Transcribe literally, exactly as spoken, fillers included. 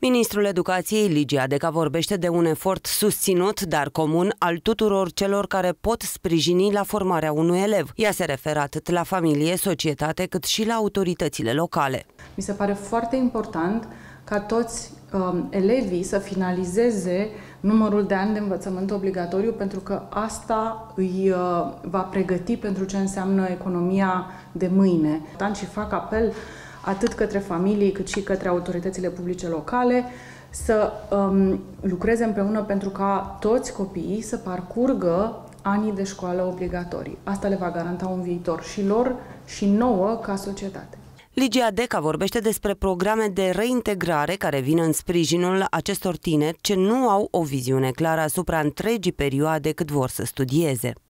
Ministrul Educației, Ligia Deca, vorbește de un efort susținut, dar comun, al tuturor celor care pot sprijini la formarea unui elev. Ea se referă atât la familie, societate, cât și la autoritățile locale. Mi se pare foarte important ca toți um, elevii să finalizeze numărul de ani de învățământ obligatoriu, pentru că asta îi uh, va pregăti pentru ce înseamnă economia de mâine. Și fac apel atât către familii, cât și către autoritățile publice locale să um, lucreze împreună pentru ca toți copiii să parcurgă anii de școală obligatorii. Asta le va garanta un viitor și lor și nouă ca societate. Ligia Deca vorbește despre programe de reintegrare care vin în sprijinul acestor tineri ce nu au o viziune clară asupra întregii perioade cât vor să studieze.